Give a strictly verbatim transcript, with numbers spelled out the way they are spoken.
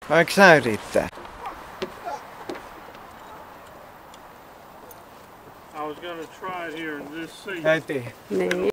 Vaikka sä yrittää? I was gonna try it here and just see. Heti. Niin.